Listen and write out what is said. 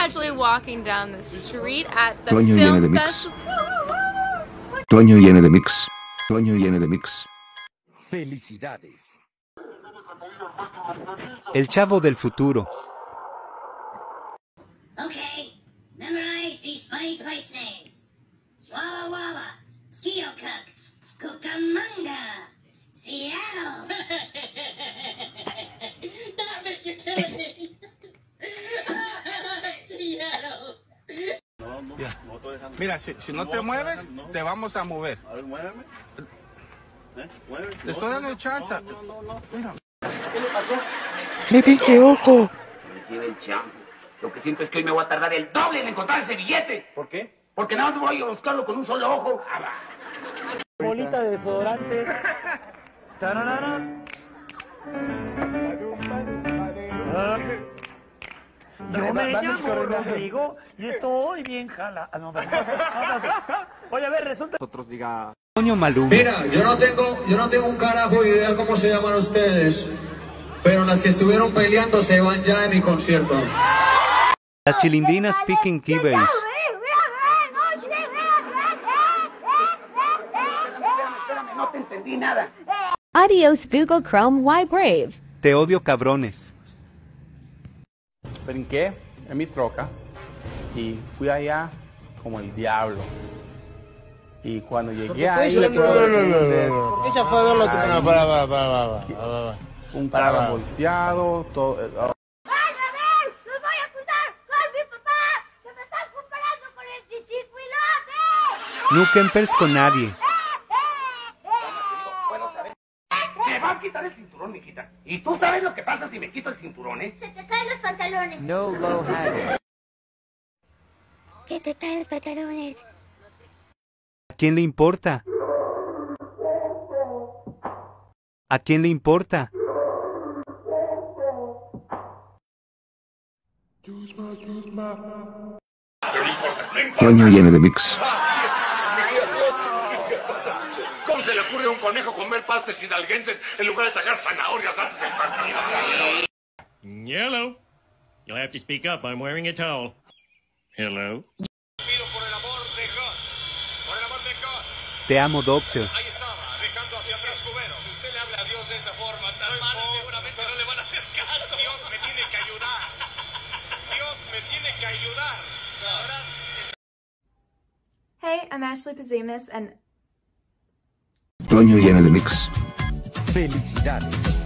casually walking down the street at the Toño viene de film mix. festival. Toño viene de mix. Toño viene de mix. Felicidades. El Chavo del Futuro. Okay, memorize these funny place names. Walla Walla, Keokuk, Cucamonga, Seattle. Stop it, you're killing me. Seattle. Mira, si no te mueves, te vamos a mover. A ver, muéveme. Muéveme. Te estoy dando chance. Mira. ¿Qué le pasó? Me dije, ojo. Lleve el champo. Lo que siento es que hoy me voy a tardar el doble en encontrar ese billete. ¿Por qué? Porque nada más voy a buscarlo con un solo ojo. Bolita de desodorante. Tararara. Yo me llamo Rodrigo y estoy bien jala. No, oye, a ver, resulta. Otros diga Toño Maluma. Mira, yo no tengo un carajo de idea cómo se llaman ustedes, pero las que estuvieron peleando se van ya de mi concierto. La Chilindrina Speaking Keybase. Espérame, no te entendí nada. Adios Google Chrome, why brave? Te odio, cabrones. Brinqué en mi troca y fui allá como el diablo. Y cuando llegué ahí... ¿Por qué se fue a ver lo que pasó? Un carro volteado, todo... No campers con nadie. Me va a quitar el cinturón, mijita. ¿Y tú sabes lo que pasa si me quito el cinturón, eh? Se te caen los pantalones. No low hat. Se te caen los pantalones. ¿A quién le importa? ¿A quién le importa? Toño viene de mix. ¿Cómo se le ocurre a un conejo comer pastes hidalguenses en lugar de tragar zanahorias antes del partido? Yellow. You'll have to speak up. I'm wearing a towel. Hello. Pido por el amor de God. Por el amor de God. Te amo, Doctor. Ahí estaba, dejando hacia atrás Cubero. Si usted le habla a Dios de esa forma tan mal, seguramente no le van a hacer caso. Dios me tiene que ayudar. Dios me tiene que ayudar. Ahora... Hey, I'm Ashley Pazemis, and Toño viene de mix. Felicidades.